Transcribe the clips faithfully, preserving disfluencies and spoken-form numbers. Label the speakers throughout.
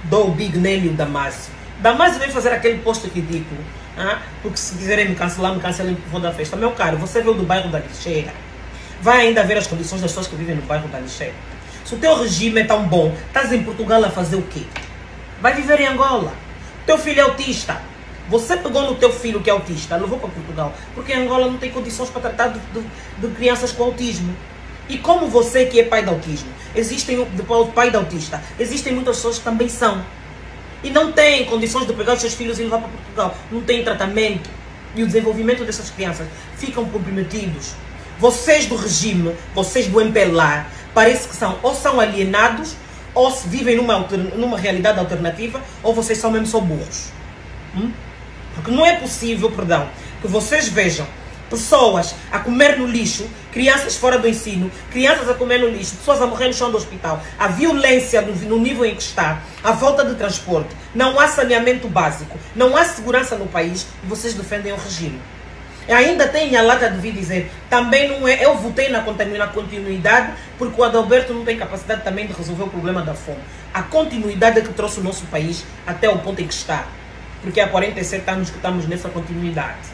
Speaker 1: dou o Big Nelly e o Damásio. Damásio vem fazer aquele posto ridículo, ah, porque se quiserem me cancelar, me cancelem por da festa. Meu caro, você veio do bairro da Lixeira, vai ainda ver as condições das pessoas que vivem no bairro da Lixeira. Se o teu regime é tão bom, estás em Portugal a fazer o quê? Vai viver em Angola. Teu filho é autista. Você pegou no teu filho que é autista, levou para Portugal, porque em Angola não tem condições para tratar de, de, de crianças com autismo. E como você que é pai de autismo, existem, depois pai de autista, existem muitas pessoas que também são. E não têm condições de pegar os seus filhos e levar para Portugal. Não tem tratamento. E o desenvolvimento dessas crianças ficam comprometidos. Vocês do regime, vocês do M P L A, parece que são ou são alienados, ou se vivem numa, numa realidade alternativa, ou vocês são mesmo só burros. Hum? Porque não é possível, perdão, que vocês vejam pessoas a comer no lixo, crianças fora do ensino, crianças a comer no lixo, pessoas a morrer no chão do hospital, a violência no, no nível em que está, a falta de transporte, não há saneamento básico, não há segurança no país e vocês defendem o regime. E ainda tem a lata de vir dizer, também não é, eu votei na continuidade porque o Adalberto não tem capacidade também de resolver o problema da fome. A continuidade é que trouxe o nosso país até o ponto em que está, porque há quarenta e sete anos que estamos nessa continuidade.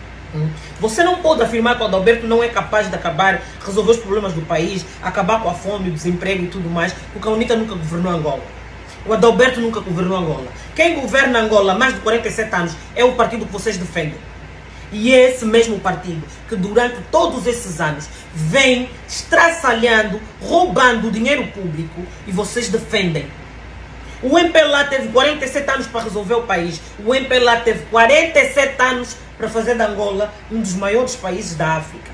Speaker 1: Você não pode afirmar que o Adalberto não é capaz de acabar, resolver os problemas do país, acabar com a fome, o desemprego e tudo mais, porque a UNITA nunca governou Angola. O Adalberto nunca governou Angola. Quem governa Angola há mais de quarenta e sete anos é o partido que vocês defendem. E é esse mesmo partido que durante todos esses anos vem estraçalhando, roubando o dinheiro público e vocês defendem. O M P L A teve quarenta e sete anos para resolver o país. O M P L A teve quarenta e sete anos para fazer da Angola um dos maiores países da África.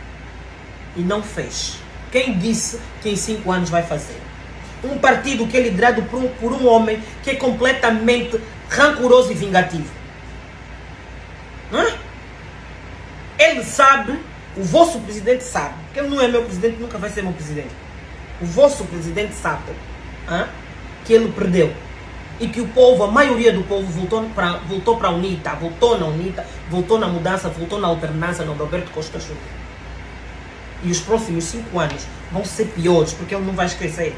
Speaker 1: E não fez. Quem disse que em cinco anos vai fazer? Um partido que é liderado por um, por um homem que é completamente rancoroso e vingativo. Hã? Ele sabe, o vosso presidente sabe, que ele não é meu presidente, nunca vai ser meu presidente. O vosso presidente sabe, hã? Que ele perdeu. E que o povo, a maioria do povo voltou para voltou para a UNITA, voltou na UNITA, voltou na mudança, voltou na alternância no Adalberto Costa Júnior. E os próximos cinco anos vão ser piores, porque ele não vai esquecer.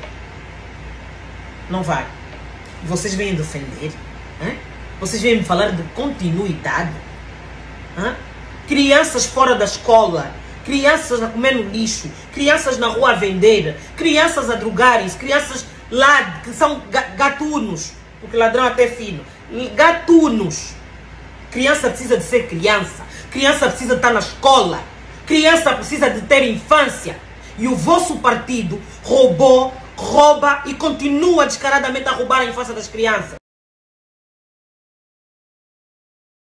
Speaker 1: Não vai. E vocês vêm defender? Hein? Vocês vêm me falar de continuidade? Hein? Crianças fora da escola, crianças a comer no lixo, crianças na rua a vender, crianças a drogarem-se, crianças lá que são gatunos. Porque ladrão até é fino. Gatunos. Criança precisa de ser criança. Criança precisa de estar na escola. Criança precisa de ter infância. E o vosso partido roubou, rouba e continua descaradamente a roubar a infância das crianças.